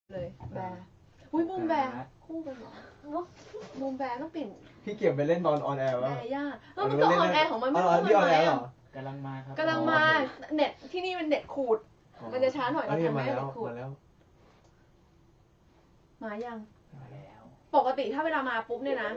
เลยแบร์อุ้ยบูมแบร์คู่กันเหรอบูมแบร์ต้องเปลี่ยนพี่เก็บไปเล่นตอนออนแอร์แบวะร์ย่ามันก็ออนแอร์ของมันไม่รู้ที่ออนแอร์เหรอกำลังมาครับกำลังมาเน็ตที่นี่เป็นเน็ตขูดมันจะช้าหน่อยเราทำไม่ได้เน็ตขูดมายังมาแล้วปกติถ้าเวลามาปุ๊บเนี่ยนะ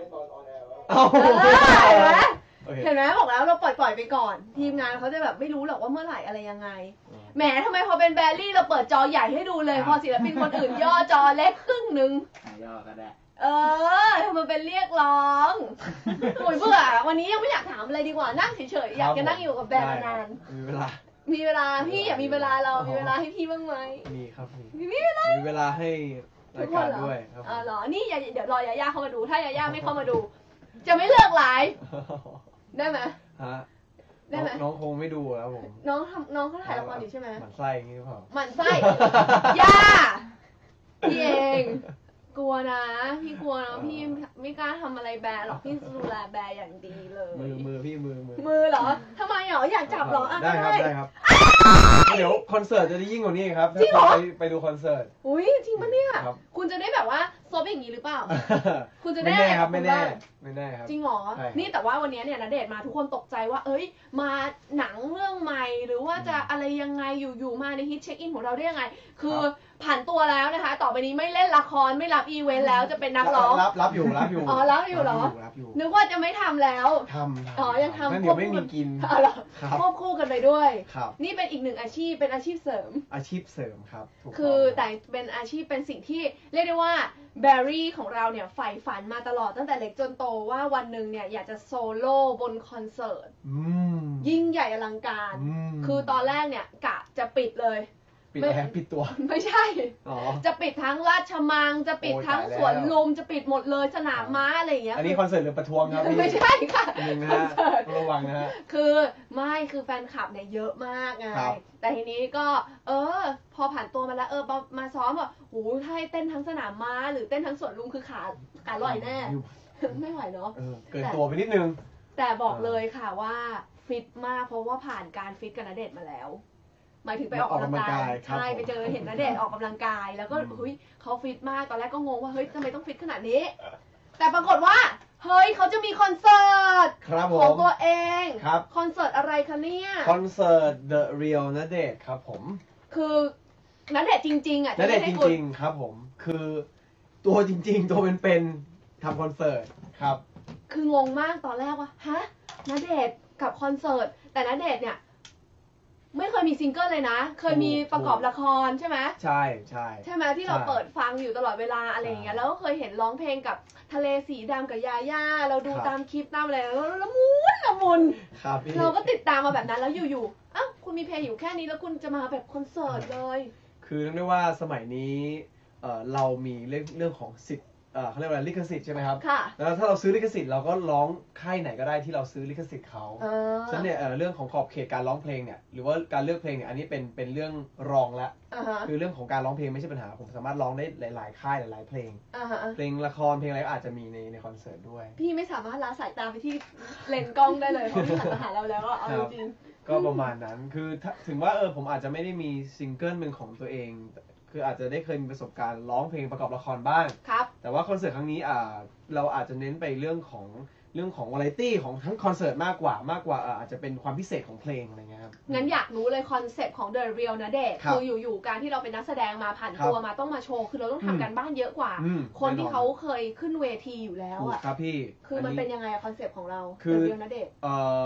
เห็นไหมบอกแล้วเราปล่อยไปก่อนทีมงานเขาจะแบบไม่รู้หรอกว่าเมื่อไหร่อะไรยังไงแหมทำไมพอเป็นแบรี่เราเปิดจอใหญ่ให้ดูเลยพอศิลปินคนอื่นย่อจอเล็กครึ่งนึงย่อก็ได้ทำไมเป็นเรียกร้องโอยเบื่อวันนี้ยังไม่อยากถามอะไรดีกว่านั่งเฉยๆอยากจะนั่งอยู่กับแบร์นานมีเวลาพี่อยากมีเวลาเรามีเวลาให้พี่บ้างไหมมีครับมีเวลาให้รายการด้วยครับเหรอนี่เดี๋ยวรอยาย่าเข้ามาดูถ้ายาย่าไม่เข้ามาดูจะไม่เลิกไลฟ์ได้ไหมได้ไหมน้องคงไม่ดูแล้วผมน้องเขาถ่ายละครอยู่ใช่ไหมหมั่นไส้อย่างนี้หรือเปล่าหมั่นไส้ย่าพี่เองกลัวนะพี่กลัวนะพี่ไม่กล้าทำอะไรแบร์หรอกพี่ดูแลแบร์อย่างดีเลยมือพี่มือเหรอทำไมหรออยากจับหรอได้ครับเดี๋ยวคอนเสิร์ตจะได้ยิ่งกว่านี้ครับจริงเหรอไปดูคอนเสิร์ตอุ้ยจริงปะเนี่ยคุณจะได้แบบว่าซบอย่างนี้หรือเปล่าคุณจะได้ไม่แน่ครับไม่แน่ครับจริงเหรอนี่แต่ว่าวันนี้เนี่ยณเดชน์มาทุกคนตกใจว่าเอ้ยมาหนังเรื่องใหม่หรือว่าจะอะไรยังไงอยู่มาในฮิตเช็คอินของเราได้ยังไงคือผ่านตัวแล้วนะคะต่อไปนี้ไม่เล่นละครไม่รับอีเวนต์แล้วจะเป็นนักร้องรับอยู่อ๋อรับอยู่เหรอนึกว่าจะไม่ทำแล้วยังทำเดี๋ยวไม่มีกินควบคู่กันไปด้วยนี่เป็นอีกหนึ่งอาชีพเป็นอาชีพเสริมครับคือแต่เป็นอาชีพเป็นสิ่งที่เรียกได้ว่าแบร์รี่ของเราเนี่ยใฝ่ฝันมาตลอดตั้งแต่เล็กจนโตว่าวันหนึ่งเนี่ยอยากจะโซโล่บนคอนเสิร์ตยิ่งใหญ่อลังการคือตอนแรกเนี่ยกะจะปิดเลยปิดตัวไม่ใช่จะปิดทั้งราชมังจะปิดทั้งสวนลุมจะปิดหมดเลยสนามม้าอะไรอย่างเงี้ยอันนี้คอนเสิร์ตหรือประท้วงครับไม่ใช่ค่ะคอนเสิร์ตระวังนะฮะคือแฟนคลับเนี่ยเยอะมากไงแต่ทีนี้ก็พอผ่านตัวมาแล้วมาซ้อมแบบโหถ้าให้เต้นทั้งสนามม้าหรือเต้นทั้งสวนลุมคือขาลอยแน่ไม่ไหวเนาะเกินตัวไปนิดนึงแต่บอกเลยค่ะว่าฟิตมากเพราะว่าผ่านการฟิตกับณเดชน์มาแล้วหมายถึงไปออกกำลังกายใช่ไปเจอเห็นณเดชน์ออกกำลังกายแล้วก็เฮ้ยเขาฟิตมากตอนแรกก็งงว่าเฮ้ยทำไมต้องฟิตขนาดนี้แต่ปรากฏว่าเฮ้ยเขาจะมีคอนเสิร์ตของตัวเองคอนเสิร์ตอะไรคะเนี่ยคอนเสิร์ต The Real ณเดชน์ครับผมคือณเดชน์จริงๆอ่ะณเดชน์จริงๆครับผมคือตัวจริงๆตัวเป็นๆทำคอนเสิร์ตครับคืองงมากตอนแรกว่าฮะณเดชน์กับคอนเสิร์ตแต่ณเดชน์เนี่ยไม่เคยมีซิงเกิลเลยนะเคยมีประกอบละครใช่ไหมใช่ไหมที่เราเปิดฟังอยู่ตลอดเวลาอะไรอย่างเงี้ยแล้วก็เคยเห็นร้องเพลงกับทะเลสีดำกับยาย่าเราดูตามคลิปตามอะไรแล้วละมุนเราก็ติดตามมาแบบนั้นแล้วอยู่ๆอ้าวคุณมีเพลงอยู่แค่นี้แล้วคุณจะมาแบบคอนเสิร์ตเลยคือเรียกว่าสมัยนี้เรามีเรื่องของสิทธิ์เขาเรียกว่าลิขสิทธิ์ใช่ไหมครับแล้วถ้าเราซื้อลิขสิทธิ์เราก็ร้องค่ายไหนก็ได้ที่เราซื้อลิขสิทธิ์เขาฉะนั้นเนี่ยเรื่องของขอบเขตการร้องเพลงเนี่ยหรือว่าการเลือกเพลงเนี่ยอันนี้เป็นเรื่องรองละคือเรื่องของการร้องเพลงไม่ใช่ปัญหาผมสามารถร้องได้หลายๆค่ายหลายๆเพลงเพลงละครเพลงอะไรก็อาจจะมีในคอนเสิร์ตด้วยพี่ไม่สามารถละสายตาไปที่เลนส์กล้องได้เลยเพราะพี่หันมาหาเราแล้วเอาจริงก็ประมาณนั้นคือถึงว่าผมอาจจะไม่ได้มีซิงเกิลเป็นของตัวเองคืออาจจะได้เคยมีประสบการณ์ร้องเพลงประกอบละครบ้างแต่ว่าคอนเสิร์ตครั้งนี้เราอาจจะเน้นไปเรื่องของวาไรตี้ของทั้งคอนเสิร์ตมากกว่าอาจจะเป็นความพิเศษของเพลงอะไรเงี้ยครับงั้นอยากรู้เลยคอนเซปต์ของ The Real ณเดชน์คืออยู่การที่เราเป็นนักแสดงมาผ่านตัวมาต้องมาโชว์คือเราต้องทำกันบ้านเยอะกว่าคนที่เขาเคยขึ้นเวทีอยู่แล้วอ่ะครับพี่คือมันเป็นยังไงคอนเซปต์ของเรา The Real ณเดชน์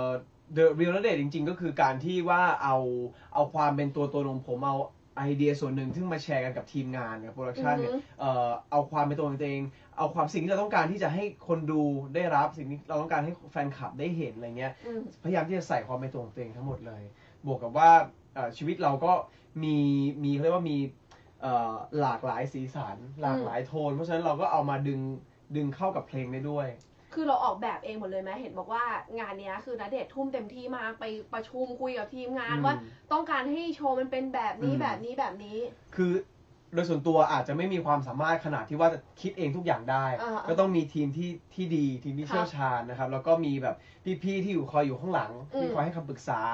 The Real ณเดชน์จริงๆก็คือการที่ว่าเอาความเป็นตัวตนของผมเอาไอเดียส่วนหนึ่งที่มาแชร์กันกับทีมงานกับโปรดักชันเนี่ยเอาความเป็นตัวของตัวเองเอาความสิ่งที่เราต้องการที่จะให้คนดูได้รับสิ่งที่เราต้องการให้แฟนคลับได้เห็นอะไรเงี้ยพยายามที่จะใส่ความเป็นตัวของตัวเองทั้งหมดเลยบวกกับว่าชีวิตเราก็มีเขาเรียกว่ามีหลากหลายสีสันหลากหลายโทนเพราะฉะนั้นเราก็เอามาดึงเข้ากับเพลงได้ด้วยคือเราออกแบบเองหมดเลยไหมเห็นบอกว่างานนี้คือณเดชน์ทุ่มเต็มที่มากไปประชุมคุยกับทีมงานว่าต้องการให้โชว์มันเป็นแบบนี้คือโดยส่วนตัวอาจจะไม่มีความสามารถขนาดที่ว่าจะคิดเองทุกอย่างได้ก็ต้องมีทีมที่ดีทีมที่เชี่ยวชาญนะครับแล้วก็มีแบบพี่ๆที่คอยอยู่ข้างหลังที่คอยให้คำปรึกษา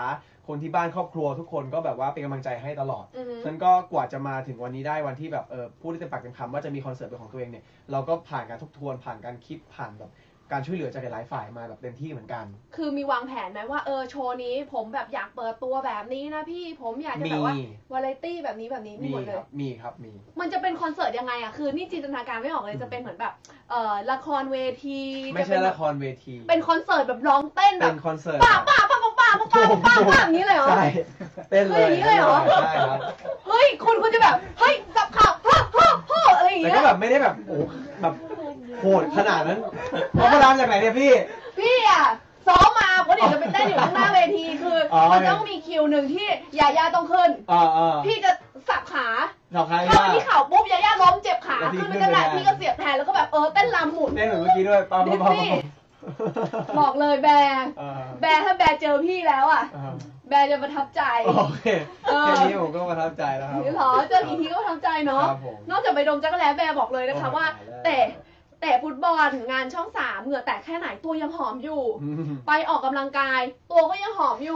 คนที่บ้านครอบครัวทุกคนก็แบบว่าเป็นกำลังใจให้ตลอดฉะนั้นก็กว่าจะมาถึงวันนี้ได้วันที่แบบพูดได้เต็มปากเต็มคำว่าจะมีคอนเสิร์ตเป็นของตัวเองเนี่ยเราก็ผ่านการทบทวนผ่านการคิดผ่านแบบการช่วยเหลือจากหลายฝ่ายมาแบบเต็มที่เหมือนกันคือมีวางแผนไหมว่าโชว์นี้ผมแบบอยากเปิดตัวแบบนี้นะพี่ผมอยากจะแบบว่าวาไรตี้แบบนี้มีหมดเลยมีครับมีมันจะเป็นคอนเสิร์ตยังไงคือนี่จินตนาการไม่ออกเลยจะเป็นเหมือนแบบละครเวทีไม่ใช่ละครเวทีเป็นคอนเสิร์ตแบบร้องเต้นแบบเป็นคอนเสิร์ตป้าอย่างนี้เลยเหรอใช่เต้นเลยอย่างนี้เลยเหรอใช่ครับเฮ้ยคุณจะแบบเฮ้ยสับข่าวอะไรอย่างเงี้ยแต่ก็แบบไม่ได้แบบโอ้แบบโหดขนาดนั้นเขามาทำจากไหนเนี่ยพี่ซ้อมมาเพราะเดี๋ยวจะไปเต้นอยู่ข้างหน้าเวทีคือมันต้องมีคิวหนึ่งที่ยาย่าต้องขึ้นพี่จะสับขาถ้าที่เข่าปุ๊บยาย่าล้มเจ็บขาขึ้นไม่ได้พี่ก็เสียบแทนแล้วก็แบบเต้นลำหมุนเต้นเหมือนเมื่อกี้ด้วยปั๊มบอกเลยแบร์ถ้าแบร์เจอพี่แล้วแบร์จะประทับใจโอเคแค่นี้ผมก็ประทับใจแล้วครับหรอเจออีกทีก็ประทับใจเนาะนอกจากไปดมจักรแล้แบร์บอกเลยนะคะว่าแต่ฟุตบอลงานช่อง3เหงื่อแตกแค่ไหนตัวยังหอมอยู่ไปออกกำลังกายตัวก็ยังหอมอยู่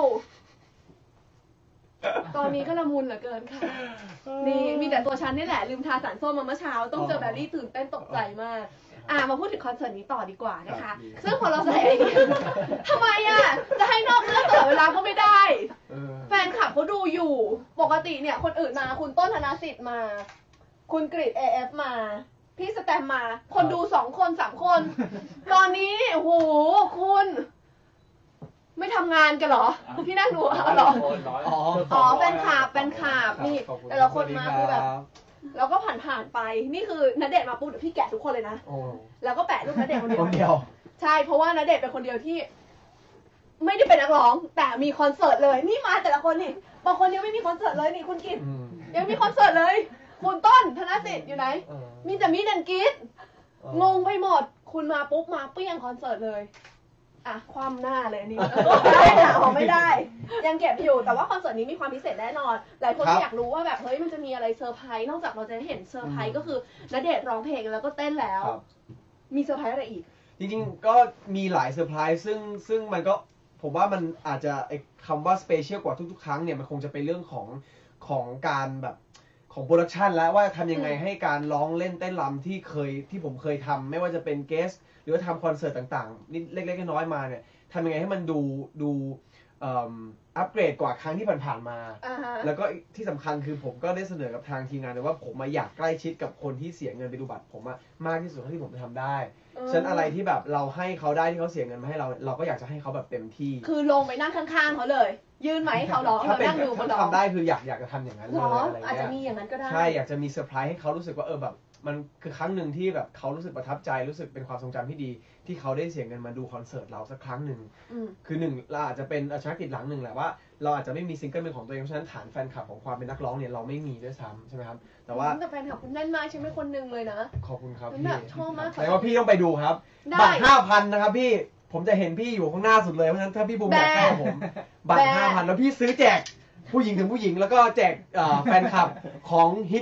ตอนนี้ก็ละมุนเหลือเกินค่ะนี่มีแต่ตัวฉันนี่แหละลืมทาสารส้มมาเมื่อเช้าต้องเจอแบรี่ตื่นเต้นตกใจมากมาพูดถึงคอนเสิร์ตนี้ต่อดีกว่านะคะซึ่งพอเราใส่ทำไมจะให้นอกเรื่องตลอดเวลาก็ไม่ได้แฟนคลับเขาดูอยู่ปกติเนี่ยคนอื่นมาคุณต้นธนสิทธิ์มาคุณกฤษ AF มาพี่สแตมมาคนดู2 คน3 คนตอนนี้โอ้โหคุณไม่ทำงานกันเหรอพี่นั่งดูเหรอแฟนคลับนี่แต่ละคนมาคือแบบเราก็ผ่านไปนี่คือณเดชน์มาปุ๊บพี่แกะทุกคนเลยนะแล้วก็แปะรูปณเดชน์คนเดียวใช่เพราะว่าณเดชน์เป็นคนเดียวที่ไม่ได้เป็นนักร้องแต่มีคอนเสิร์ตเลยนี่มาแต่ละคนนี่บางคนยังไม่มีคอนเสิร์ตเลยนี่คุณกิตยังมีคอนเสิร์ตเลยคุณต้นธนสิทธิ์อยู่ไหนมีแต่มีดันกิตงงไปหมดคุณมาปุ๊บมาเปี้ยงคอนเสิร์ตเลยคว่ำหน้าเลยนี่ไม่ได้ยังเก็บอยู่แต่ว่าคอนเสิร์ตนี้มีความพิเศษแน่นอนหลายคนก็อยากรู้ว่าแบบเฮ้ยมันจะมีอะไรเซอร์ไพรส์นอกจากเราจะเห็นเซอร์ไพรส์ก็คือณเดชน์ร้องเพลงแล้วก็เต้นแล้วมีเซอร์ไพรส์อะไรอีกจริงๆก็มีหลายเซอร์ไพรส์ซึ่งมันก็ผมว่ามันอาจจะคำว่าสเปเชียลกว่าทุกๆครั้งเนี่ยมันคงจะเป็นเรื่องของการแบบของโปรดักชันแล้วว่าทำยังไงให้การร้องเล่นเต้นรำที่ผมเคยทำไม่ว่าจะเป็นเกสหรือว่าทำคอนเสิร์ตต่างๆนิดเล็กๆน้อยๆมาเนี่ยทำยังไงให้มันดูอัปเกรดกว่าครั้งที่ผ่านๆมาแล้วก็ที่สำคัญคือผมก็ได้เสนอกับทางทีมงานเลยว่าผมอยากใกล้ชิดกับคนที่เสียเงินไปดูบัตรผมมากที่สุดเท่าที่ผมจะทำได้ฉะนั้นอะไรที่แบบเราให้เขาได้ที่เขาเสียเงินมาให้เราก็อยากจะให้เขาแบบเต็มที่คือลงไปนั่งข้างๆเขาเลยยื่นไหมเขาร้องเรานั่งดูเขาร้องทำได้คืออยากจะทำอย่างนั้นเลยอะไรเงี้ยอาจจะมีอย่างนั้นก็ได้ใช่อยากจะมีเซอร์ไพรส์ให้เขารู้สึกว่าแบบมันคือครั้งหนึ่งที่แบบเขารู้สึกประทับใจรู้สึกเป็นความทรงจำที่ดีที่เขาได้เสียเงินมาดูคอนเสิร์ตเราสักครั้งหนึ่งคือ1เราอาจจะเป็นชนักติดหลังหนึ่งแหละว่าเราอาจจะไม่มีซิงเกิลเป็นของตัวเองเพราะฉะนั้นฐานแฟนคลับของความเป็นนักร้องเนี่ยเราไม่มีด้วยซ้ำใช่ไหมครับแต่แฟนคลับคุณแน่นมากใช่ไหมคนหนึ่งเลยนะขอบคุณครับพี่ชอบมากแต่ว่าพี่ต้องไปดูครับบัตร 5,000 นะครับพี่ผมจะเห็นพี่อยู่ข้างหน้าสุดเลยเพราะฉะนั้นถ้าพี่บูมอยากให้ผมบัตร 5,000 แล้วพี่ซื้อแจกผู้หญิงถึงผู้หญิงแล้วก็แจกแฟนคลับของฮิต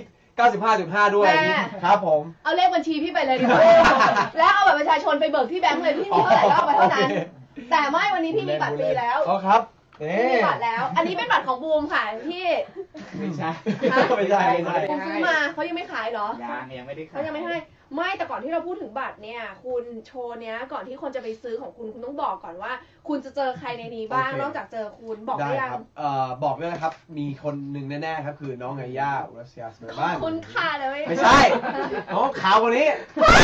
95.5 ด้วยครับผมเอาเลขบัญชีพี่ไปเลยดีกว่าแล้วเอาบัตรประชาชนไปเบิกที่แบงค์เลยพี่มีเท่าไหร่ก็เอาไปเท่านั้นแต่ไม่วันนี้พี่มีบัตรฟรีแล้วครับมีบัตรแล้วอันนี้เป็นบัตรของบูมค่ะพี่ไม่ใช่ผมซื้อมาเขายังไม่ขายเหรอยังไม่ได้ขายเขายังไม่ให้ไม่แต่ก่อนที่เราพูดถึงบัตรเนี่ยคุณโชว์เนี้ยก่อนที่คนจะไปซื้อของคุณต้องบอกก่อนว่าคุณจะเจอใครในนี้บ้างนอกจากเจอคุณบอกได้ยังบอกเลยนะครับมีคนหนึ่งแน่ๆครับคือน้องไงย่าอุรัสยาสเปอร์บ้านคุณค่าเลยไม่ใช่น้องขาวคนนี้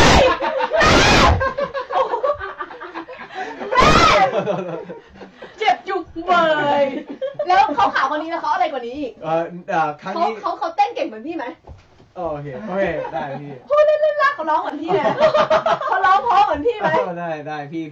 เจ็บจุกเบยแล้วเขาขาวคนนี้แล้วเขาอะไรกว่านี้อีกครั้งนี้เขาเต้นเก่งเหมือนพี่ไหมโอเคได้พี่พูดเล่นๆรักเขาร้องเหมือนพี่เลยเขาร้องเพราะเหมือนพี่ไหมได้พี่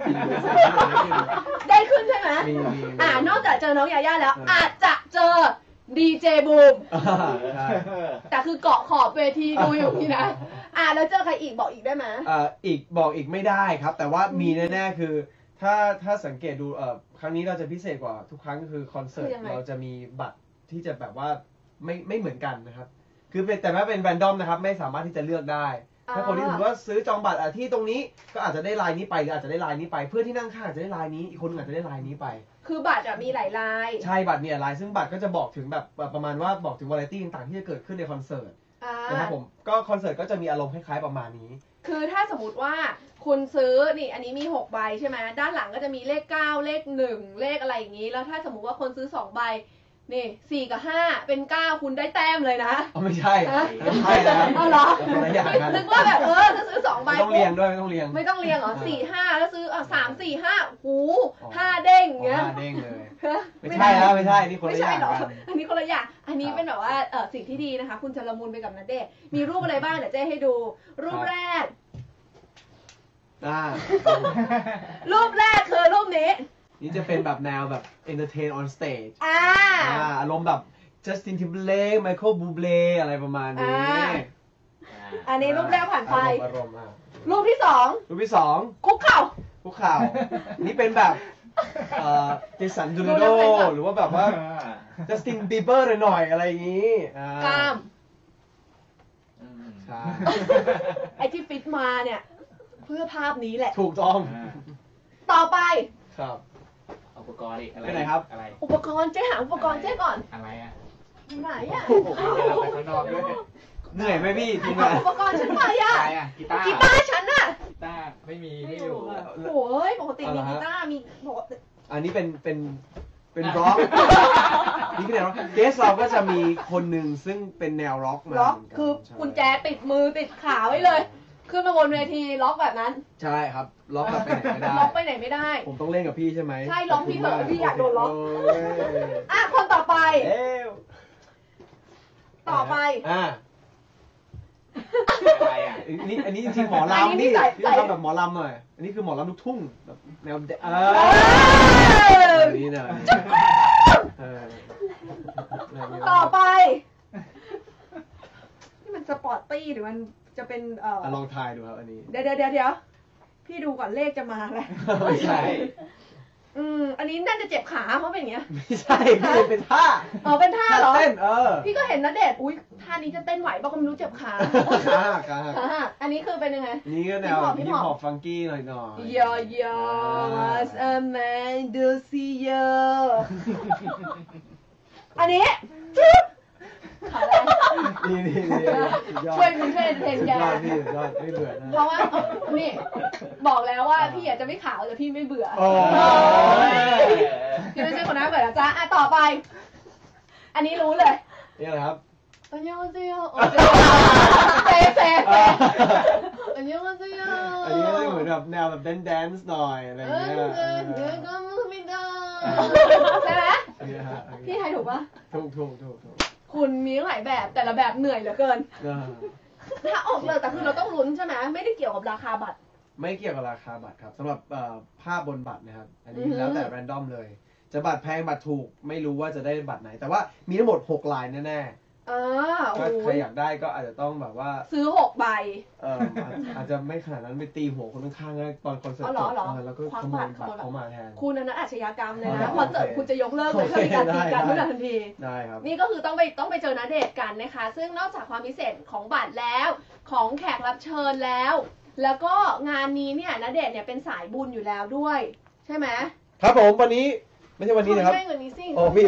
ได้ขึ้นใช่ไหมนอกจากเจอน้องยาย่าแล้วอาจจะเจอดีเจบูมแต่คือเกาะขอบเวทีดูอยู่พี่นะแล้วเจอใครอีกบอกอีกได้ไหมบอกอีกไม่ได้ครับแต่ว่ามีแน่ๆคือถ้าสังเกตดูครั้งนี้เราจะพิเศษกว่าทุกครั้งคือคอนเสิร์ตเราจะมีบัตรที่จะแบบว่าไม่เหมือนกันนะครับคือแต่ว่าเป็นแรนดอมนะครับไม่สามารถที่จะเลือกได้ถ้าคนที่ถือว่าซื้อจองบัตรที่ตรงนี้ก็อาจจะได้ลายนี้ไปหรืออาจจะได้ลายนี้ไปเพื่อนที่นั่งข้างอาจจะได้ลายนี้อีกคนนึงอาจจะได้ลายนี้ไปคือบัตรอะมีหลายลายใช่บัตรเนี่ยลายซึ่งบัตรก็จะบอกถึงแบบประมาณว่าบอกถึงวาไรตี้ต่างๆที่จะเกิดขึ้นในคอนเสิร์ตนะครับผมก็คอนเสิร์ตก็จะมีอารมณ์คล้ายๆประมาณนี้คือถ้าสมมติว่าคุณซื้อนี่อันนี้มี6ใบใช่ไหมด้านหลังก็จะมีเลข9เลข1เลขอะไรอย่างนี้แล้วถ้าสมมติว่าคนซื้อ2ใบนี่4กับ5เป็น9คุณได้แต้มเลยนะไม่ใช่ไม่ใช่แล้วอ๋อเหรอนึกว่าแบบถ้าซื้อ2ใบไม่ต้องเรียงด้วยไม่ต้องเรียงเหรอ4 5แล้วซื้อ3 4 5หู5เด้งเงี้ย 5เด้งเลยไม่ใช่แล้วไม่ใช่นี่คนละอย่างกันอันนี้คนละอย่างอันนี้เป็นแบบว่าสิ่งที่ดีนะคะคุณจะละมุนไปกับณเดชน์มีรูปอะไรบ้างเดี๋ยวเจ๊ให้ดูรูปแรกรูปแรกคือรูปนี้นี่จะเป็นแบบแนวแบบ entertain on stage อารมณ์แบบ Justin Timberlake Michael Bublé อะไรประมาณนี้อันนี้รูปแรกผ่านไปอารมณ์รูปที่สองคุกเข่านี่เป็นแบบเจสันดูโดหรือว่าแบบว่า Justin Bieber หน่อยอะไรอย่างนี้กล้ามใช่ไอที่ฟิตมาเนี่ยเพื่อภาพนี้แหละถูกต้องต่อไปครับอุปกรณ์อะไรไปไหนครับอะไรอุปกรณ์เจ๊หาอุปกรณ์เจ๊ก่อนอะไรอ่ะไหนอ่ะไปข้างนอกด้วยเหนื่อยไหมพี่ทีมงานอุปกรณ์ฉันไปอ่ะกีตาร์ฉันอ่ะกีตาร์ไม่อยู่โอ้ยปกติมีกีตาร์มีปกติอันนี้เป็นร็อกนี่คือแนวร็อกเกสเราก็จะมีคนหนึ่งซึ่งเป็นแนวร็อกมาคือกุญแจติดมือติดขาไว้เลยขึ้นมาบนเวทีล็อกแบบนั้นใช่ครับล็อกแบบไปไหนไม่ได้ล็อกไปไหนไม่ได้ผมต้องเล่นกับพี่ใช่ไหมใช่ล็อกพี่เถอะพี่อยากโดนล็อกคนต่อไปอะไรอ่ะอันนี้จริงๆหมอลำนี่ทำแบบหมอลำหน่อยอันนี้คือหมอลำลูกทุ่งแบบแนวนี่นะต่อไปนี่มันสปอร์ตตี้หรือมันจะเป็นลองทายดูครับอันนี้เดี๋ยวพี่ดูก่อนเลขจะมาแล้วไม่ใช่อันนี้น่าจะเจ็บขาเพราะเป็นอย่างเงี้ยไม่ใช่พี่เป็นท่าเป็นท่าเหรอเต้นพี่ก็เห็นณเดชน์อุ้ยท่านี้จะเต้นไหวป่ะก็ไม่รู้เจ็บขาอันนี้คือเป็นยังไงนี่ก็แนวฮิปฮอปฟังกี้หน่อยดูซิอันนี้ช่วยมันช่วยเทนแกไม่เบื่อเพราะว่านี่บอกแล้วว่าพี่อยากจะไม่ขาวแต่พี่ไม่เบื่อพี่ไม่ใช่คนน่าเบื่อนะจ๊ะต่อไปอันนี้รู้เลยนี่อะไรครับอันยองเซียวเซอันยองเซียวอันนี้ก็เหมือนแบบแนวแบบแดนซ์หน่อยอะไรอย่างเงี้ยก็ไม่ได้ใช่ไหมพี่ทายถูกปะถูกคุณมีหลายแบบแต่ละแบบเหนื่อยเหลือเกินถ้าออกเลยแต่คือเราต้องลุ้นใช่ไหมไม่ได้เกี่ยวกับราคาบัตรไม่เกี่ยวกับราคาบัตรครับสำหรับภาพบนบัตรนะครับอันนี้แล้วแต่แรนดอมเลยจะบัตรแพงบัตรถูกไม่รู้ว่าจะได้บัตรไหนแต่ว่ามีทั้งหมด6ลายแน่ถ้าใครอยากได้ก็อาจจะต้องแบบว่าซื้อ6ใบอาจจะไม่ขนาดนั้นไปตีหัวคนข้างๆตอนคอนเสิร์ตแล้วก็ขโมยบัตรเขามาแทนคุณนั้นอาชญากรรมเลยนะคอนเสิร์ตคุณจะยกเลิกเลยถ้ามีการตีกันทุกทันทีได้ครับนี่ก็คือต้องไปเจอณเดชน์กันนะคะซึ่งนอกจากความพิเศษของบัตรแล้วของแขกรับเชิญแล้วก็งานนี้เนี่ยณเดชน์เนี่ยเป็นสายบุญอยู่แล้วด้วยใช่ไหมครับผมวันนี้ไม่ใช่วันนี้นะครับไม่ใช่วันนี้สิโอ้พี่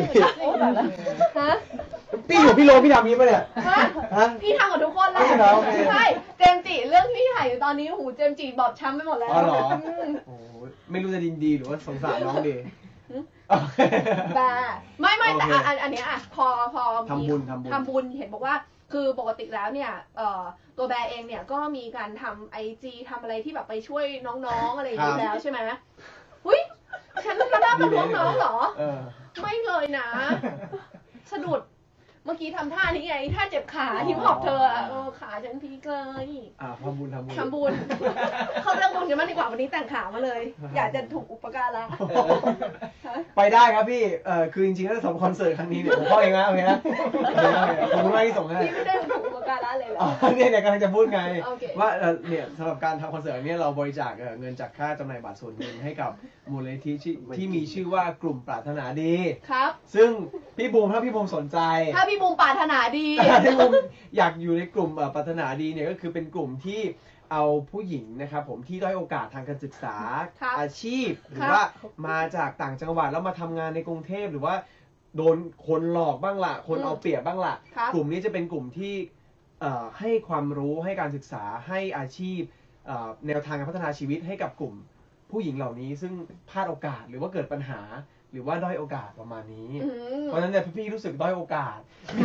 อยู่พี่โรพี่ทำนี้ป่ะเนี่ยพี่ทำกับทุกคนแหละใช่เจมจิเรื่องที่ถ่ายอยู่ตอนนี้หูเจมจิบอบช้ำไปหมดแล้วอ๋อเหรอโอ้ไม่รู้จะดีหรือว่าสงสารน้องดีแต่ไม่แต่อันนี้พอทำบุญเห็นบอกว่าคือปกติแล้วเนี่ยตัวแบร์เองเนี่ยก็มีการทำ IG ทำอะไรที่แบบไปช่วยน้องๆอะไรอย่างนี้แล้วใช่ไหมหุ้ยฉันก็ได้เป็นน้องๆเหรอไม่เลยนะสะดุดเมื่อกี้ทำท่านี้ไงท่าเจ็บขาฮิปฮอปเธอขาฉันพีกเลยทำบุญเขาเรื่องบุญกันมากดีกว่าวันนี้แต่งขามาเลยอยากจะถูกอุปการะไปได้ครับพี่คือจริงๆแล้วสำหรับคอนเสิร์ตครั้งนี้เนี่ยผมเข้าเองนะโอเคนะขอบคุณมากที่ส่งให้พี่ไม่ได้ถูกอุปการะเลยเหรอเนี่ยกำลังจะพูดไงว่าเนี่ยสำหรับการทำคอนเสิร์ตนี้เราบริจาคเงินจากค่าจำหน่ายบัตรส่วนหนึ่งให้กับมูลนิธิที่มีชื่อว่ากลุ่มปรารถนาดีครับซึ่งพี่บูมถ้าพี่บูมสนใจถ้าพี่บูมปรารถนาดีพี่บูมอยากอยู่ในกลุ่มปรารถนาดีเนี่ยก็คือเป็นกลุ่มที่เอาผู้หญิงนะครับผมที่ด้อยโอกาสทางการศึกษาครับอาชีพหรือครับว่ามาจากต่างจังหวัดแล้วมาทำงานในกรุงเทพหรือว่าโดนคนหลอกบ้างละคนเอาเปรียบบ้างละครับกลุ่มนี้จะเป็นกลุ่มที่ให้ความรู้ให้การศึกษาให้อาชีพแนวทางการพัฒนาชีวิตให้กับกลุ่มผู้หญิงเหล่านี้ซึ่งพลาดโอกาสหรือว่าเกิดปัญหาหรือว่าด้อยโอกาสประมาณนี้อืมเพราะฉะนั้นเนี่ยพี่รู้สึกด้อยโอกาส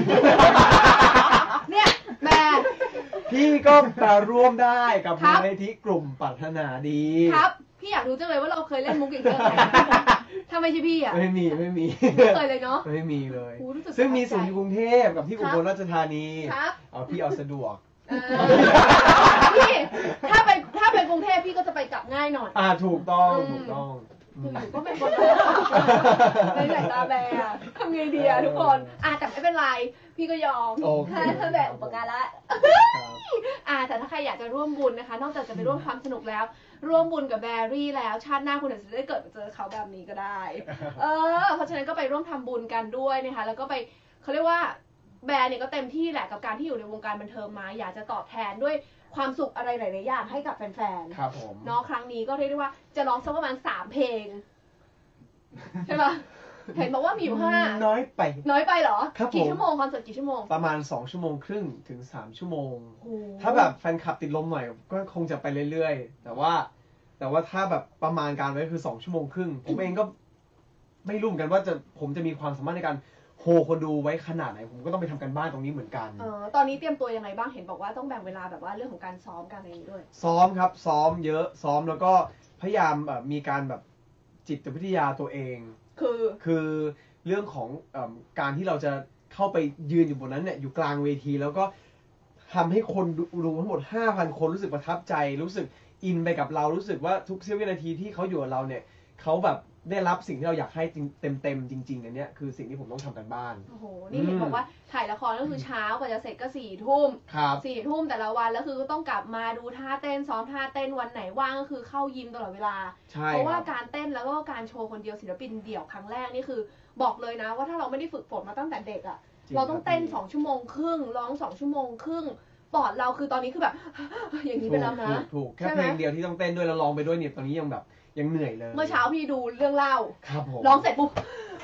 เนี่ยแม่พี่ก็มาร่วมได้กับครัมูบลนิธิกลุ่มปรารถนาดีครับ พี่อยากรู้จังเลยว่าเราเคยเล่นมุกอีกเรื่องไหนถ้าไม่ใช่พี่อ่ะไม่มีไม่เคยเลยเนาะไม่มีเลยโอ้รู้สึกซึ่งมีประทับใจศูนย์อยู่กรุงเทพกับที่อุบลราชธานีครับเอาพี่เอาสะดวกพี่ถ้าไปกรุงเทพพี่ก็จะไปกลับง่ายหน่อยถูกต้องอืมถูกต้องหนูก็เป็นคนแบบในสายตาแบร์ทำไงดีอะทุกคนแต่ไม่เป็นไร พี่ก็ยอมโอเคถ้าแบกอุปการะครับแต่ถ้าใครอยากจะร่วมบุญนะคะ นอกจากจะไปร่วมความสนุกแล้ว ร่วมบุญกับแบรี่แล้ว ชาติหน้าคุณอาจจะได้เกิดมาเจอเขาแบบนี้ก็ได้ เพราะฉะนั้นก็ไปร่วมทำบุญกันด้วยนะคะ แล้วก็ไปเขาเรียกว่าแบร์เนี่ยก็เต็มที่แหละกับการที่อยู่ในวงการบันเทิงมา อยากจะตอบแทนด้วยความสุขอะไรหลายๆอย่างให้กับแฟนๆครับผมเนาะครั้งนี้ก็เรียกได้ว่าจะร้องสักประมาณ3 เพลง ใช่ปะเห็นบอกว่ามีอยู่5 น้อยไปน้อยไปเหรอครับผมกี่ชั่วโมงคอนเสิร์ตกี่ชั่วโมงประมาณ2 ชั่วโมงครึ่งถึง3 ชั่วโมงโอ้โหถ้าแบบแฟนคลับติดลมหน่อยก็คงจะไปเรื่อยๆ แต่ว่าถ้าแบบประมาณการไว้คือ2 ชั่วโมงครึ่ง ผมเองก็ไม่รู้เหมือนกันว่าผมจะมีความสามารถในการโฮคนดูไว้ขนาดไหน ผมก็ต้องไปทำกันบ้านตรงนี้เหมือนกันตอนนี้เตรียมตัวยังไงบ้างเห็นบอกว่าต้องแบ่งเวลาแบบว่าเรื่องของการซ้อมกันอะไรอย่างนี้ด้วยซ้อมครับซ้อมเยอะซ้อมแล้วก็พยายามมีการแบบจิตวิทยาตัวเอง คือเรื่องของการที่เราจะเข้าไปยืนอยู่บนนั้นเนี่ยอยู่กลางเวทีแล้วก็ทำให้คนดูทั้งหมด 5,000 คนรู้สึกประทับใจรู้สึกอินไปกับเรารู้สึกว่าทุกเสี้ยววินาทีที่เขาอยู่กับเราเนี่ยเขาแบบได้รับสิ่งที่เราอยากให้เต็มจริงๆอันเนี้ยคือสิ่งที่ผมต้องทำกันบ้านโอ้โห นี่เห็นบอกว่าถ่ายละครก็คือเช้ากว่าจะเสร็จก็4 ทุ่มครับ 4 ทุ่มแต่ละวันแล้วคือก็ต้องกลับมาดูท่าเต้นซ้อมท่าเต้นวันไหนว่างก็คือเข้ายิมตลอดเวลาใช่เพราะว่าครับการเต้นแล้วก็การโชว์คนเดียวศิลปินเดี่ยวครั้งแรกนี่คือบอกเลยนะว่าถ้าเราไม่ได้ฝึกฝนมาตั้งแต่เด็กอ่ะจริงเราต้องเต้นครับ 2 ชั่วโมงครึ่งร้อง2 ชั่วโมงครึ่งปอดเราคือตอนนี้คือแบบ อย่างนี้ไปแล้วนะถูกแค่ใช่ไหมเพลงเดียวที่ต้องเต้นด้วยแล้วร้องไปด้วยเนี่ยตอนนี้ยังแบบยังเหนื่อยเลยเมื่อเช้าพี่ดูเรื่องเล่าครับผมร้องเสร็จปุ๊บ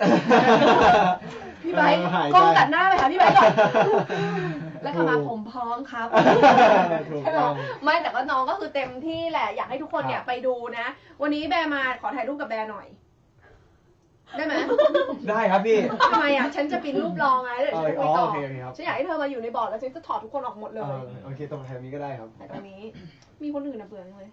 พี่ไบร์ทหายใจกล้องตัดหน้าไปหาพี่ไบร์ทก่อนแล้วกลับมาผมพร้อมครับถูกใช่ไหมต้องไม่แต่ว่าน้องก็คือเต็มที่แหละอยากให้ทุกคนเนี่ยครับไปดูนะ วันนี้แบร์มาขอถ่ายรูปกับแบร์หน่อย ได้ไหมได้ครับพี่ทำไมอ่ะฉันจะปริ้นรูปรองไงแล้วเดี๋ยวฉันจะคุยต่อโอเคครับฉันอยากให้เธอมาอยู่ในบอร์ดแล้วฉันจะถอดทุกคนออกหมดเลยโอเคตรงแถวนี้ก็ได้ครับแต่ตรงนี้มีคนอื่นนะเบื่อจังเลย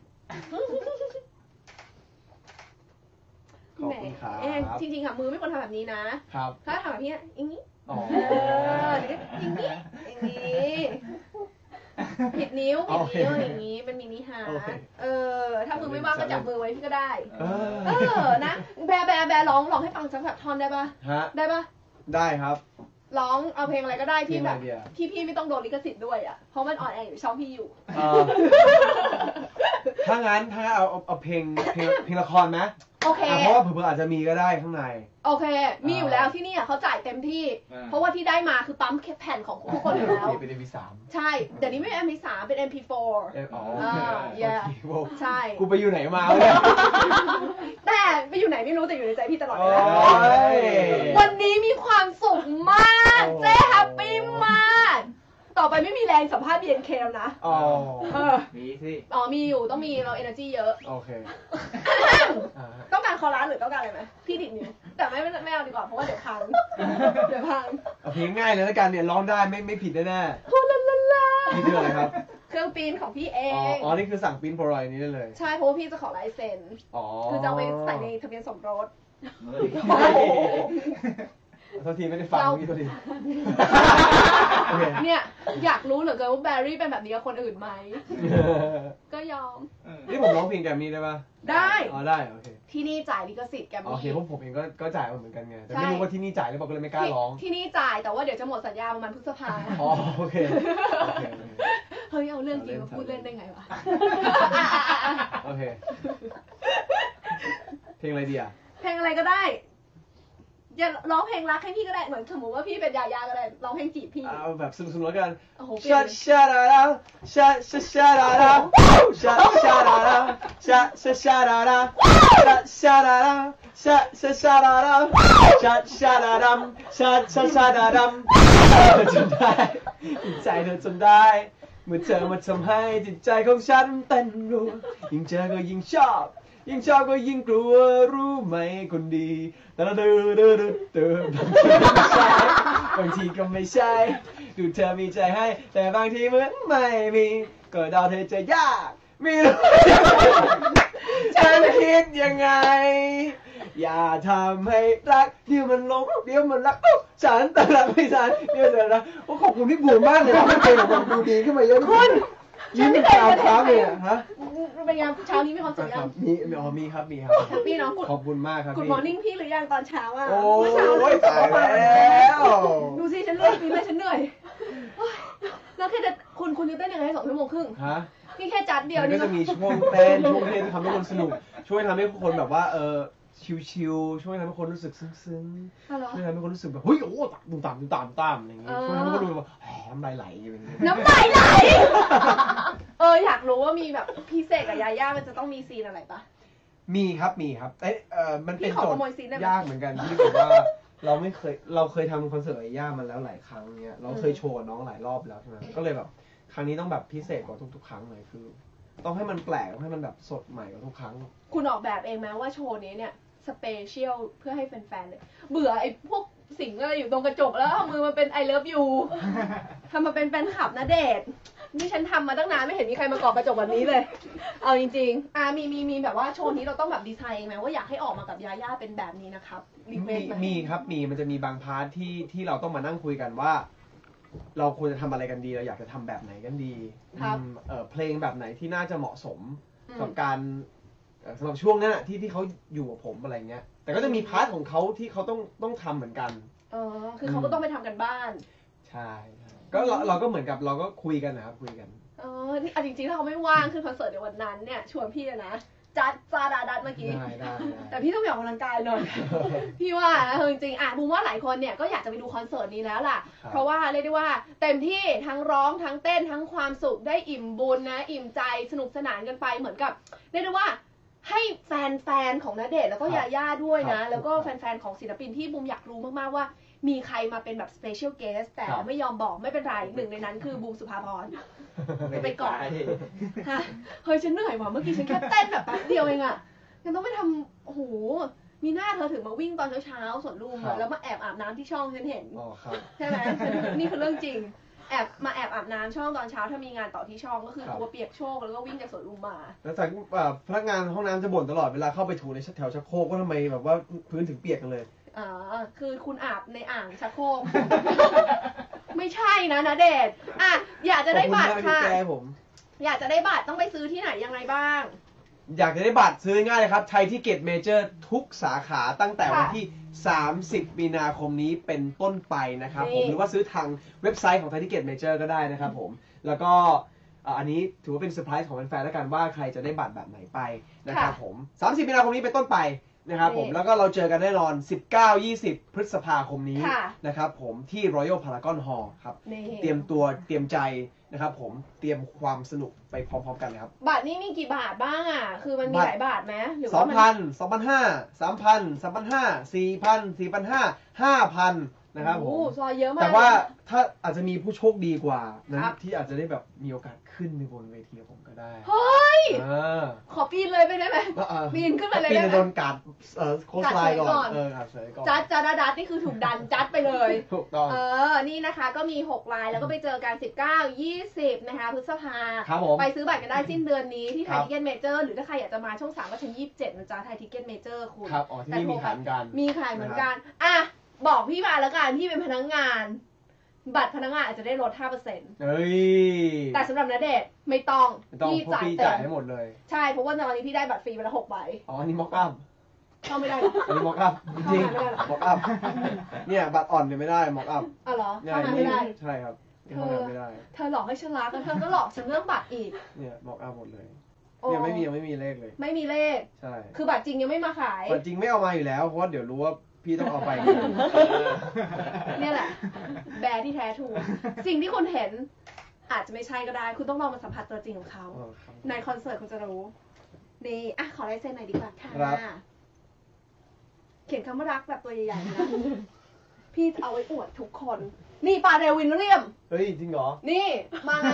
ขอบคุณครับแหมจริงๆค่ะมือไม่ควรทำแบบนี้นะครับถ้าทำแบบนี้อย่างนี้อ๋ออย่างนี้อย่างนี้ผิดนิ้วอย่างนี้เป็นมินิฮาร์โอเคทถ้ามือไม่ว่างก็จับมือไว้พี่ก็ได้เออนะแบร์ร้องให้ฟังสักแบบท่อนได้ปะฮะได้ปะได้ครับร้องเอาเพลงอะไรก็ได้ที่แบบเพลงอะไรดีอะที่พี่ไม่ต้องโดนลิขสิทธิ์ด้วยอ่ะเพราะมันออนแอร์อยู่ช่องพี่อยู่ถ้างั้นเอาเพลงละครไหมโอเคเพราะว่าเผื่อๆอาจจะมีก็ได้ข้างในโอเค มีอยู่แล้วที่นี่เขาจ่ายเต็มที่ เพราะว่าที่ได้มาคือปั๊มแผ่นของทุกคนอยู่แล้วเป็น MP3 ใช่เดี๋ยวนี้ไม่เป็น MP3 เป็น MP4 อ๋อ yeah ใช่กูไปอยู่ไหนมาวะเนี่ยแต่ไปอยู่ไหนไม่รู้แต่อยู่ในใจพี่ตลอดเวโอ้ลาย วันนี้มีความสุขมากโอ้เจ๊แฮปปี้มาก ต่อไปไม่มีแรงสัมภาษณ์ BNK แล้วนะอ๋อมีสิมีอยู่ต้องมีเรา energy เยอะโอเคอ่าต้องการคอรัสหรือต้องการอะไรไหมพี่ดิดนิ้วแต่ไม่เอาดีกว่าเพราะว่าเดี๋ยวพัง เดี๋ยวพังเอาเพลงง่ายเลยแล้วกันเนี่ยร้องได้ไม่ผิดแน่โฮลาลาลาๆนี่คืออะไรครับเครื่องปีนของพี่เออ๋องนี่คือสั่งปริ้นโพลารอยด์นี้ได้เลยใช่เพราะว่าพี่จะขอลายเซ็นอ๋อคือจะเอาไปใส่ในทะเบียนสมรสโทษทีไม่ได้ฟังเรานี่โทษที โอเคเนี่ยอยากรู้เหลือเกินว่าแบร์รี่เป็นแบบนี้กับคนอื่นไหม ก็ยอมนี่ผมร้องเพลงแกรมมี่ได้ปะได้อ๋อได้โอเคที่นี่จ่ายลิขสิทธิ์แกมโอเคมี่เพราะผมเองก็จ่ายมาเหมือนกันไงแต่ใช่ไม่รู้ว่าที่นี่จ่ายหรือเปล่าก็เลยไม่กล้าร้องที่นี่จ่ายแต่ว่าเดี๋ยวจะหมดสัญญาประมาณพฤษภาอ๋อโอเคโอเคเฮ้ยเอาเรื่องจริงมาพูดเล่นได้ไงวะโอเคเพลงอะไรดีอ่ะเพลงอะไรก็ได้อย่าร้องเพลงรักให้พี่ก็ได้เหมือนสมมติว่าพี่เป็นยายาก็ได้ร้องเพลงจีบพี่เอาแบบสนุกๆแล้วกันโอ้โหเปลี่ยชานเลยชาดาดาชาชาชาดาดาชาชาดาดาชาชาชาดาดาชาชาดาดาชาชาชาดาดาชาชาดาดัมชาชาชาดาดัมจำได้ใจเธอจำได้เมื่อเธอมาทำให้จิตใจของฉันเต้นรัวยิ่งเจอก็ยิ่งชอบยิ่งชอบก็ยิ่งกลัวรู้ไหมคนดีแต่ละบางทีก็ไม่ใช่ดูเธอมีใจให้แต่บางทีเหมือนไม่มีก็เดาเธอจะยากไม่รู้ฉันคิดยังไงอย่าทำให้รักเดี๋ยวมันหลงเดี๋ยวมันรักฉันแต่รักไม่ทันเดี๋ยวจะรักโอ้ขอบคุณพี่บูมมากเลยทำให้เพลงของผมดูดีขึ้นมาเยอะคุณยิ้มตามค้างเลยอะฮะเป็นไงเช้านี้มีความสุขยังมีครับมีครับแฮปปี้เนาะขอบคุณมากครับกุดมอร์นิ่งพี่หรือยังตอนเช้าอ่ะโอ้เมื่อเช้ายตายแล้วดูสิฉันเลือกนี่เลยฉันเหนื่อยแล้วแค่จะคุณจะเต้นยังไง2 ชั่วโมงครึ่งฮะนี่แค่จัดเดียวมันนี่ก็จะมีช่วงเต้นช่วงเพลงที่ทำให้คนสนุกช่วยทำให้คนแบบว่าชิลๆช่วยทำให้คนรู้สึกซึ้งๆช่วยทำให้คนรู้สึกแบบเฮ้ยโอ้ตามอะไรอย่างเงี้ยช่วยทำให้คนรู้แบบน้ำลายไหลอย่างเงี้ยน้ำลายไหลอยากรู้ว่ามีแบบพี่เสกกับยาย่ามันจะต้องมีซีนอะไรปะมีครับมันเป็นโจทย์พี่ขอขโมยซีนได้ไหมยากเหมือนกันที่แบบว่าเราเคยทำคอนเสิร์ตไอ้ย่ามันแล้วหลายครั้งเนี้ยเราเคยโชว์น้องหลายรอบแล้วใช่ไหมก็เลยแบบครั้งนี้ต้องแบบพิเศษกว่าทุกๆครั้งเลยคือ ต้องให้มันแปลกต้องให้มันแบบสดใหม่กว่าทุกครั้งคุณออกแบบเองไหมว่าโชว์นี้เนี่ยสเปเชียลเพื่อให้แฟนๆเลยเบื่อไอ้พวกสิ่งอะไรอยู่ตรงกระจกแล้วเอามือมาเป็น I love you ทำมาเป็นแฟนคลับนะเดชนี่ฉันทำมาตั้งนานไม่เห็นมีใครมาเกาะกระจกแบบนี้เลย เอาจริงๆมีแบบว่าโชว์นี้เราต้องแบบดีไซน์เองไหมว่าอยากให้ออกมากับยาย่าเป็นแบบนี้นะครับรีเควสต์ไหมมีครับมันจะมีบางพาร์ทที่เราต้องมานั่งคุยกันว่า เราควรจะทำอะไรกันดีเราอยากจะทำแบบไหนกันดีเพลงแบบไหนที่น่าจะเหมาะสมกับการสำหรับช่วงนั้นที่เขาอยู่กับผมอะไรเงี้ยแต่ก็จะมีพาร์ทของเขาที่เขาต้องทำเหมือนกันคือเขาก็ต้องไปทำกันบ้านใช่ก็เราก็เหมือนกับเราก็คุยกันนะครับคุยกันนี่จริงๆถ้าเขาไม่ว่างขึ้นคอนเสิร์ตในวันนั้นเนี่ยชวนพี่นะจัดซาดาดัดเมื่อกี้แต่พี่ต้องไปออกกำลังกายหน่อยพี่ว่าจริงๆบูมว่าหลายคนเนี่ยก็อยากจะไปดูคอนเสิร์ตนี้แล้วล่ะเพราะว่าเรียกได้ว่าเต็มที่ทั้งร้องทั้งเต้นทั้งความสุขได้อิ่มบุญนะอิ่มใจสนุกสนานกันไปเหมือนกับเรียกได้ว่าให้แฟนๆของณเดชน์แล้วก็ยาย่าด้วยนะแล้วก็แฟนๆของศิลปินที่บูมอยากรู้มากๆว่ามีใครมาเป็นแบบสเปเชียลเกสแต่ไม่ยอมบอกไม่เป็นไรหนึ่งในนั้นคือบูมสุภาพรจะไปก่อนเฮ้ยฉันเหนื่อยว่ะเมื่อกี้ฉันแค่เต้นแบบแป๊บเดียวเองอะยังต้องไปทำโอ้โหมีหน้าเธอถึงมาวิ่งตอนเช้าๆสวนลุมแล้วมาแอบอาบน้ำที่ช่องฉันเห็นใช่ไหมนี่คือเรื่องจริงแอบอาบน้ำช่องตอนเช้าถ้ามีงานต่อที่ช่องก็คือตัวเปียกโชกแล้วก็วิ่งจากสวนลุมมาแล้วจากพนักงานห้องน้ำจะบ่นตลอดเวลาเข้าไปถูในแถวชักโครกว่าทำไมแบบว่าพื้นถึงเปียกกันเลยคือคุณอาบในอ่างชักโครกไม่ใช่นะณเดชน์อยากจะได้บัตรค่ะอยากจะได้บัตรต้องไปซื้อที่ไหนยังไงบ้างอยากจะได้บัตรซื้อง่ายเลยครับไทยทิเก็ตเมเจอร์ทุกสาขาตั้งแต่วันที่30 มีนาคมนี้เป็นต้นไปนะครับผมหรือว่าซื้อทางเว็บไซต์ของไทยทิเก็ตเมเจอร์ก็ได้นะครับผมแล้วก็อันนี้ถือว่าเป็นเซอร์ไพรส์ของแฟนๆแล้วกันว่าใครจะได้บัตรแบบไหนไปนะครับผม30 มีนาคมนี้เป็นต้นไปนะครับผมแล้วก็เราเจอกันแน่นอน 19-20 พฤษภาคมนี้นะครับผมที่ Royal Paragon Hall ครับเตรียมตัวเตรียมใจนะครับผมเตรียมความสนุกไปพร้อมๆกันครับบัตรนี้มีกี่บาทบ้างคือมันมีหลายบาทไหมหรือว่า2,000 2,500 3,000 3,000 4,500 5,000นะครับผมซอยเยอะมากแต่ว่าถ้าอาจจะมีผู้โชคดีกว่านั้นที่อาจจะได้แบบมีโอกาสขึ้นในบนเวทีผมก็ได้เฮ้ยขอปีนเลยไปได้ไหมปีนขึ้นไปเลยได้ไหมปีนโดนกัดโค้ชไลน์ก่อนกัดเสยก่อนจัดนี่คือถูกดันจัดไปเลยถูกต้องนี่นะคะก็มี6ลายแล้วก็ไปเจอกัน19-20นะคะพฤษภาไปซื้อบัตรกันได้สิ้นเดือนนี้ที่ไทยทิเก็ตเมเจอร์หรือถ้าใครอยากจะมาช่อง3ก็ชั้น27นะจ๊ะไทยทิเก็ตเมเจอร์คุณครับที่นี่มีขายเหมือนกันมีขายเหมือนกันบอกพี่มาแล้วกันพี่เป็นพนักงานบัตรพนักงานอาจจะได้ลด 5% เฮ้ยแต่สำหรับณเดชน์ไม่ต้องพี่จ่ายให้หมดเลยใช่เพราะว่าตอนนี้พี่ได้บัตรฟรีไปละ6 ใบอันนี้ม็อกอัพเข้าไม่ได้อันนี้ม็อกอัพจริงม็อกอัพเนี่ยบัตรอ่อนเนี่ยไม่ได้ม็อกอัพเหรอเข้าไม่ได้ใช่ครับเข้าไม่ได้เธอหลอกให้ฉันรักแล้วเธอก็หลอกฉันเรื่องบัตรอีกเนี่ยม็อกอัพหมดเลยเนี่ยไม่มีเลขเลยไม่มีเลขใช่คือบัตรจริงยังไม่มาขายบัตรจริงไม่เอามาอยู่แล้วเพราะว่าเดี๋ยวรู้ว่าพี่ต้องเอาไปเนี่ยแหละแบร์ที่แท้ทรูสิ่งที่คุณเห็นอาจจะไม่ใช่ก็ได้คุณต้องลองมาสัมผัสตัวจริงของเขาในคอนเสิร์ตคุณจะรู้นี่อ่ะขอลายเซ็นหน่อยดีกว่าค่ะเขียนคำว่ารักแบบตัวใหญ่ๆนะพี่จะเอาไว้อวดทุกคนนี่ปาเรลวินเลียมเฮ้ยจริงเหรอนี่มางาน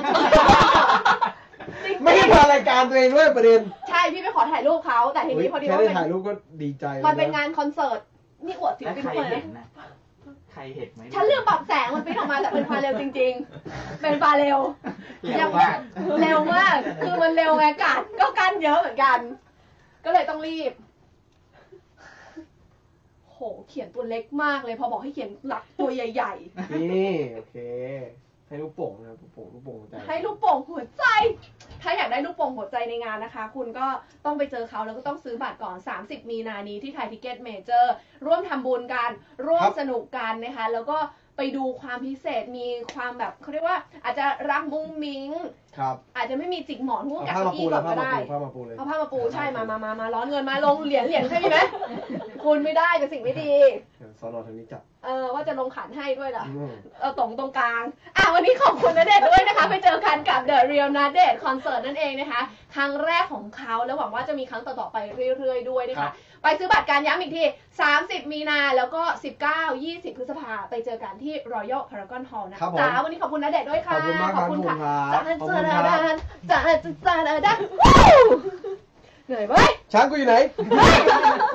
ไม่ได้มารายการตัวเองด้วยประเด็นใช่พี่ไปขอถ่ายรูปเขาแต่ทีนี้พอดีว่าแค่ได้ถ่ายรูปก็ดีใจมันเป็นงานคอนเสิร์ตนี่อวดศิลปินทุกคนนะใครเห็นไหมฉันเลือกปรับแสงมันฟิตออกมาแต่เป็นฟาเร็วจริงๆเป็นฟาเร็วเร็วมากเร็วมากคือมันเร็วไงกัดก็กั้นเยอะเหมือนกันก็เลยต้องรีบโหเขียนตัวเล็กมากเลยพอบอกให้เขียนหลักตัวใหญ่ๆนี่โอเคให้ลูกโป่งนะลูกโป่งหัวใจให้ลูกโป่งหัวใจถ้าอยากได้ลูกโป่งหัวใจในงานนะคะคุณก็ต้องไปเจอเขาแล้วก็ต้องซื้อบัตรก่อน30มีนานี้ที่ไทยทิกเก็ตเมเจอร์ร่วมทำบุญกันร่วมสนุกกันนะคะแล้วก็ไปดูความพิเศษมีความแบบเขาเรียกว่าอาจจะรักมุ้งมิ้งครับอาจจะไม่มีจิกหมอนหุ้มกับเก้าอี้ก่อนก็ได้ผ้ามาปูเลยเอาผ้ามาปูใช่มาร้อนเงินมาลงเหรียญใช่ไหมคุณไม่ได้เป็นสิ่งไม่ดีสอนอทางนี้จับว่าจะลงขันให้ด้วยล่ะตรงกลางวันนี้ขอบคุณณเดชน์ด้วยนะคะไปเจอกันกับ The Real ณเดชน์คอนเสิร์ตนั่นเองนะคะครั้งแรกของเขาแล้วหวังว่าจะมีครั้งต่อๆไปเรื่อยๆด้วยนะคะไปซื้อบัตรการย้ำอีกที30มีนาแล้วก็19-20พฤษภาไปเจอกันที่ Royal Paragon Hall นะจ้าวันนี้ขอบคุณณเดชน์ด้วยค่ะขอบคุณมากครับขอบคุณค่ะจ้าเหนื่อยไหมช้างกูอยู่ไหน